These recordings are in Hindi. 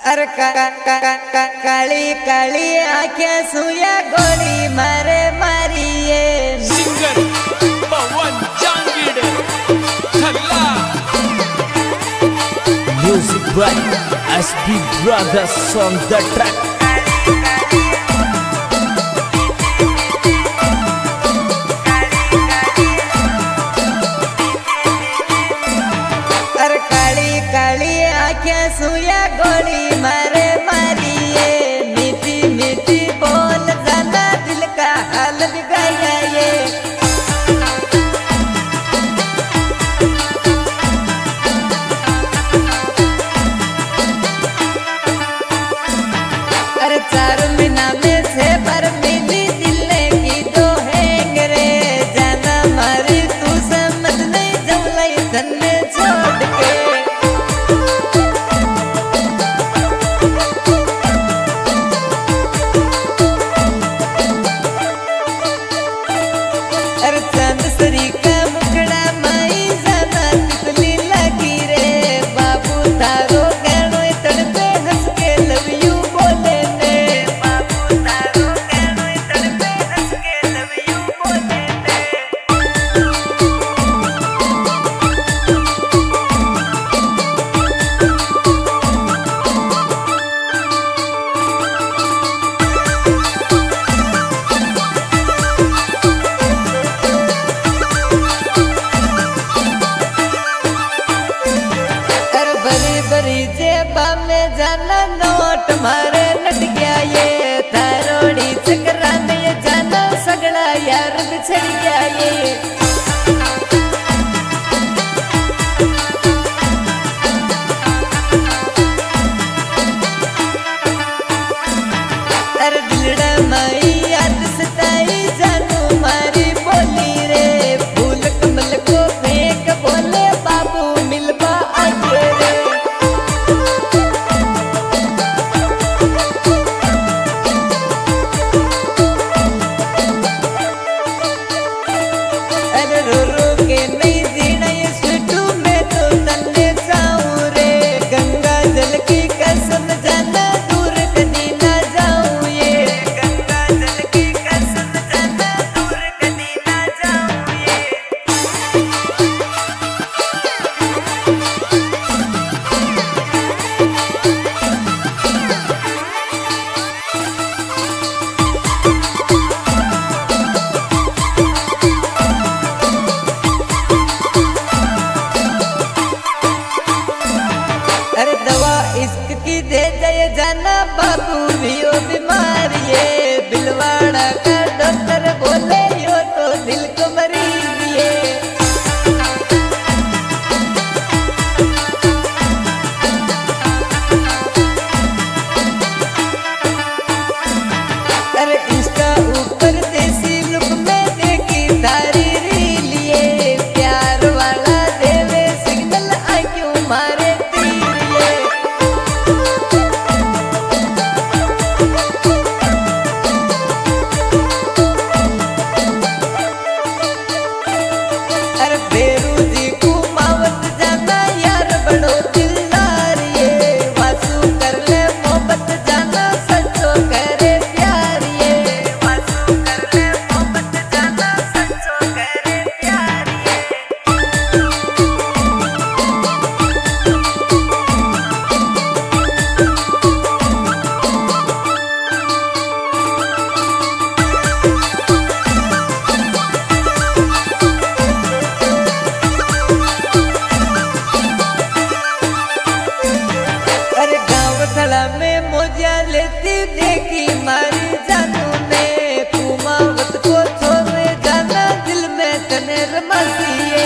अरे काली काली आंखें सुया गोली मारे मारिए सिंगर पवन जांगीड़े थल्ला music by SP brothers on the track. अरे काली काली आंखें सुया गोली मारे मारिए मीठी मीठी बोल जाना दिल का हाल बिगाया ये। अरे 4 महीना में से पर मिली दिलने की दो हैंग रे जाना मारी तू समझ नहीं जमलाई धन में छोड़ के। अरे चांद सरी का मुखड़ा माई जाना तितली लगी रे बाबू तारो गहनो तड़पे हंस के लव यू बोले ने बाबू तारो गहनो तड़पे हंस के लव यू बोले ने। अरे बरी बरी जेबा में जाना नोट मारे नट गया ये थारोड़ी चकरा में जाना सगड़ा यार बिछड़ गया ये। अरे दिलड़ा माई याद सताई जानू मारी बोली रे फूल कमल को फेंक बोले बाबू मिलवा आगे रे। अरे रो रो के नहीं जीना ये सुटू में तो तन्ने जाऊं रे गंगा जल की कसम जाना दूर कहीं ना जाऊं ये गंगा जल की कसम जाना दूर कहीं ना जाऊं ये। अरे दवा इश्क की दे जाए जाना बाबू भी हो बीमार ये बिलवाड़ा का डॉक्टर बोले यो तो दिल को मरीज ये। अरे इसका ऊपर देसी लुक में देखी तारी रील ये प्यार वाला देवे सिग्नल आ क्यों मारे तीर ये। अरे बेरू जी को मावत जाना यार बड़ो दिलदार ये वासु कर ले मोहब्बत जाना सच्चो करे प्यार ये वासु कर ले मोहब्बत जाना सच्चो करे प्यार ये। अरे गाँव थड़ा में मोजा लेती देखी मारी जानू ने कुमावत को छोड़े जाना दिल में तने रमासिए।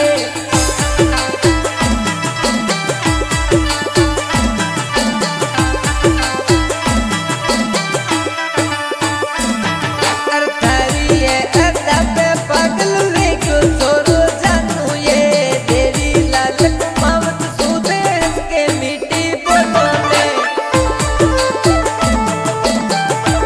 अरे थारी ये अड्डा पे पागल वे क्यों छोड़ो जानू ये तेरी लाल कुमावत सूदे के मीठी बोलो में।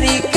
तरीका